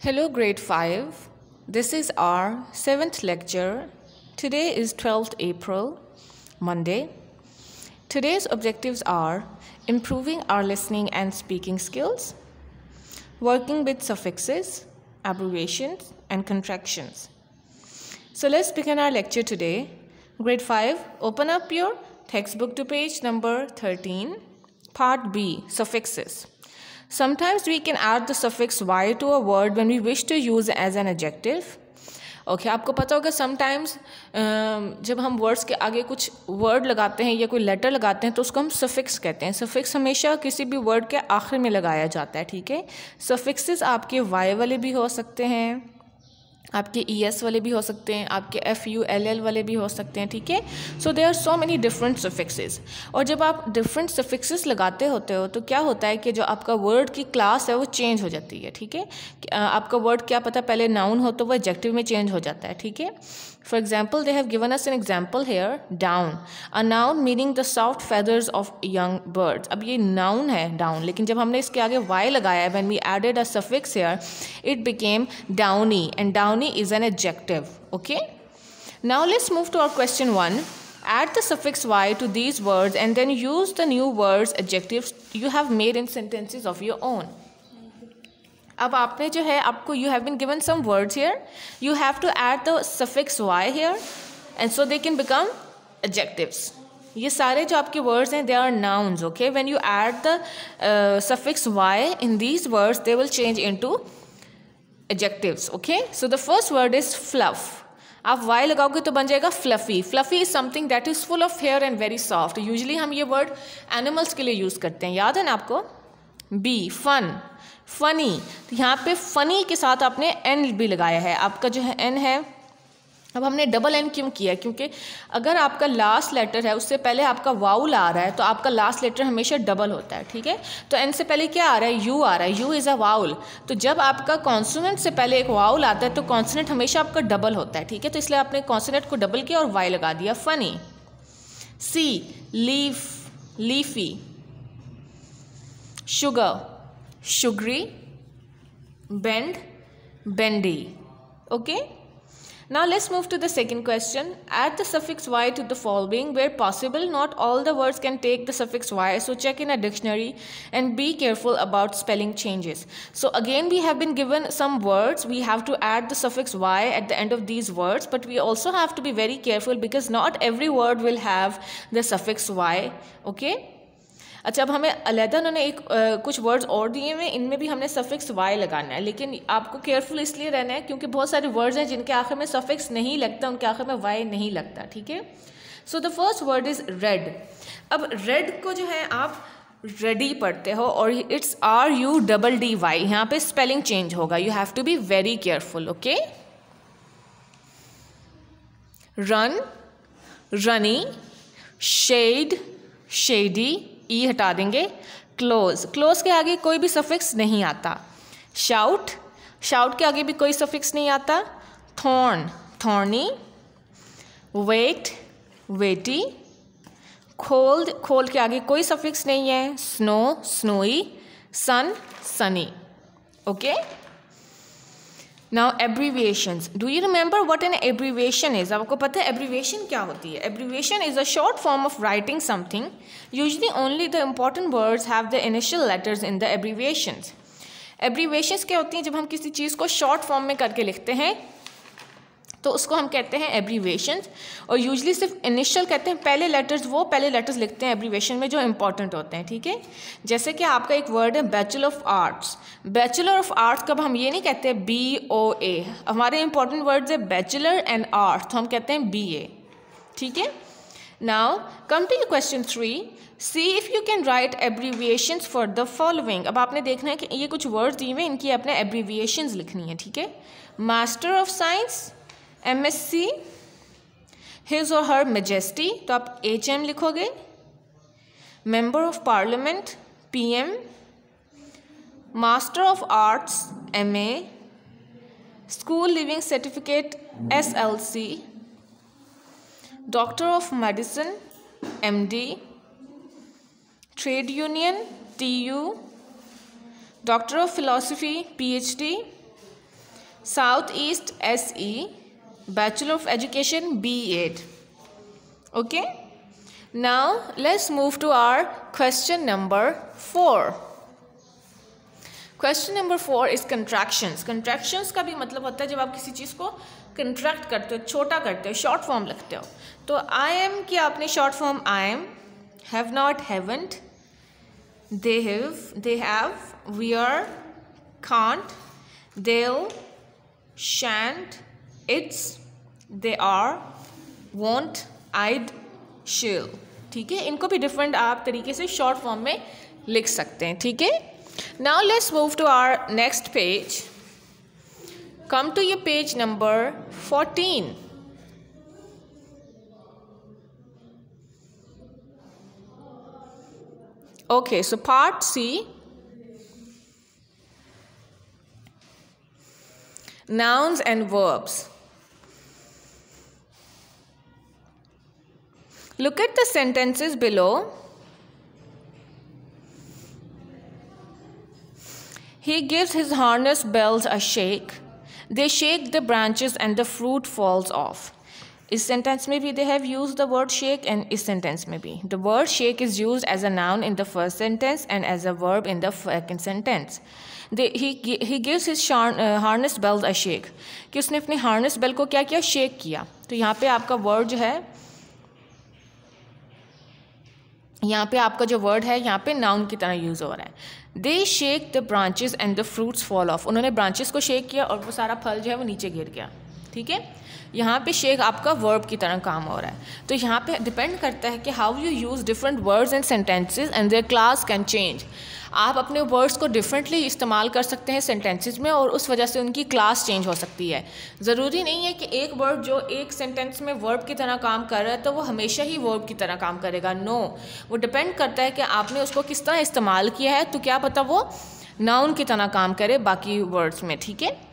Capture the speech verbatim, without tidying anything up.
Hello, grade five. This is our seventh lecture. Today is twelfth April, Monday. Today's objectives are improving our listening and speaking skills, working with suffixes, abbreviations, and contractions. So let's begin our lecture today. Grade five, open up your textbook to page number thirteen, Part B, suffixes. Sometimes we can add the suffix y to a word when we wish to use as an adjective. Okay okay, आपको पता होगा sometimes जब हम words के आगे कुछ word लगाते हैं या कोई लेटर लगाते हैं तो उसको हम सफिक्स कहते हैं. सफिक्स हमेशा किसी भी वर्ड के आखिर में लगाया जाता है. ठीक है, सफिक्सेस आपके वाई वाले भी हो सकते हैं, आपके ई एस वाले भी हो सकते हैं, आपके एफ यू एल एल वाले भी हो सकते हैं. ठीक है, so there are so many different suffixes. और जब आप डिफरेंट सफिक्सेस लगाते होते हो तो क्या होता है कि जो आपका वर्ड की क्लास है वो चेंज हो जाती है. ठीक है, आपका वर्ड क्या पता पहले नाउन हो तो वो एडजेक्टिव में चेंज हो जाता है. ठीक है, for example they have given us an example here, down, a noun meaning the soft feathers of young birds. अब ये नाउन है डाउन, लेकिन जब हमने इसके आगे वाई लगाया, when we added a suffix here, it became downy, and downy is an adjective. Okay, now let's move to our question one. Add the suffix y to these words and then use the new words, adjectives you have made in sentences of your own. अब आपने जो है आपको you have been given some words here. You have to add the suffix y here and so they can become adjectives. ये सारे जो आपके words हैं they are nouns. Okay, when you add the uh, suffix y in these words they will change into adjectives. Okay, so the first word is fluff. आप y लगाओगे तो बन जाएगा fluffy. Fluffy is something that is full of hair and very soft. Usually हम ये word animals के लिए use करते हैं, याद है ना आपको. B, fun, funny. तो यहाँ पे funny के साथ आपने n भी लगाया है. आपका जो है n है, अब हमने डबल एन क्यों किया, क्योंकि अगर आपका लास्ट लेटर है उससे पहले आपका वाउल आ रहा है तो आपका लास्ट लेटर हमेशा डबल होता है. ठीक है, तो एन से पहले क्या आ रहा है, यू आ रहा है, यू इज़ अ वाउल. तो जब आपका कॉन्सोनेंट से पहले एक वाउल आता है तो कॉन्सोनेंट हमेशा आपका डबल होता है. ठीक है, तो इसलिए आपने कॉन्सोनेंट को डबल किया और वाई लगा दिया, funny. See, leaf, leafy. Sugar, sugary. Bend, bendy. Okay, now let's move to the second question. Add the suffix y to the following where possible. Not all the words can take the suffix y, so check in a dictionary and be careful about spelling changes. So again we have been given some words, we have to add the suffix y at the end of these words, but we also have to be very careful because not every word will have the suffix y. Okay, अच्छा, अब हमें अलहदा उन्होंने एक आ, कुछ words और दिए हुए, इनमें भी हमने सफिक्स वाई लगाना है, लेकिन आपको केयरफुल इसलिए रहना है क्योंकि बहुत सारे वर्ड्स हैं जिनके आखिर में सफिक्स नहीं लगता, उनके आखिर में वाई नहीं लगता. ठीक है, so the first word is red. अब रेड को जो है आप रेडी पढ़ते हो और it's R U double D Y, यहाँ पे स्पेलिंग चेंज होगा, you have to be very careful. Okay, run, runny. Shade, shady, E हटा देंगे. क्लोज, क्लोज के आगे कोई भी सफिक्स नहीं आता. शाउट, शाउट के आगे भी कोई सफिक्स नहीं आता. Thorn, thorny. Wet, wetty. Cold, cold के आगे कोई सफिक्स नहीं है. Snow, snowy. Sun, sunny. Okay, now abbreviations. Do you remember what an abbreviation is? आपको पता है एब्रीविएशन क्या होती है? Abbreviation is a short form of writing something. Usually only the important words have the initial letters in the abbreviations. Abbreviations क्या होती हैं? जब हम किसी चीज़ को शॉर्ट फॉर्म में करके लिखते हैं तो उसको हम कहते हैं एब्रीविएशंस. और यूजुअली सिर्फ इनिशियल कहते हैं, पहले लेटर्स, वो पहले लेटर्स लिखते हैं एब्रीविएशन में जो इंपॉर्टेंट होते हैं. ठीक है, जैसे कि आपका एक वर्ड है bachelor of arts. Bachelor of arts कब हम ये नहीं कहते बी ओ ए, हमारे इंपॉर्टेंट वर्ड्स है बैचलर एंड आर्ट्स, तो हम कहते हैं बी ए. ठीक है, now come to question three. See if you can write abbreviations for the following. अब आपने देखना है कि ये कुछ वर्ड्स दिए हुए, इनकी अपने एब्रीविएशंस लिखनी है. ठीक है, master of science, M S C. His और हर मेजेस्टी, तो आप एच एम लिखोगे. Member of parliament, P M. Master of arts, M A. School living certificate, S L C. Doctor of medicine, M D. Trade union, T U. Doctor of philosophy, P H D. South east S E, bachelor of education B Ed. Okay, now let's move to our question number four. Question number four is contractions. Contractions का भी मतलब होता है जब आप किसी चीज़ को contract करते हो, छोटा करते हो, short form लिखते हो. तो I am की आपने short form I am, have not, haven't, they have, they have, we are, can't, they'll, shan't, it's, they are, won't, I'd, she'll. ठीक है, इनको भी डिफरेंट आप तरीके से शॉर्ट फॉर्म में लिख सकते हैं. ठीक है, now let's move to our next page. Come to ये page number fourteen. Okay, so part C, nouns and verbs. Look at the sentences below. He gives his harness bells a shake. They shake the branches and the fruit falls off. इस sentence में भी they have used the word shake, and इस sentence में भी. The word shake is used as a noun in the first sentence and as a verb in the second sentence. They, he he gives his uh, harness bells a shake. कि उसने अपने harness bell को क्या किया? Shake किया. तो यहाँ पे आपका word जो है, यहाँ पे आपका जो वर्ड है यहाँ पे नाउन की तरह यूज़ हो रहा है. They shake the branches and the fruits fall off. उन्होंने ब्रांचेस को शेक किया और वो सारा फल जो है वो नीचे गिर गया. ठीक है, यहाँ पे शेक आपका वर्ब की तरह काम हो रहा है. तो यहाँ पे डिपेंड करता है कि how you use different words and sentences and their class can change. आप अपने वर्ड्स को डिफरेंटली इस्तेमाल कर सकते हैं सेंटेंसेस में और उस वजह से उनकी क्लास चेंज हो सकती है. ज़रूरी नहीं है कि एक वर्ड जो एक सेंटेंस में वर्ब की तरह काम कर रहा है तो वो हमेशा ही वर्ब की तरह काम करेगा. No no. वो डिपेंड करता है कि आपने उसको किस तरह इस्तेमाल किया है. तो क्या पता वो नाउन की तरह काम करे बाकी वर्ड्स में. ठीक है.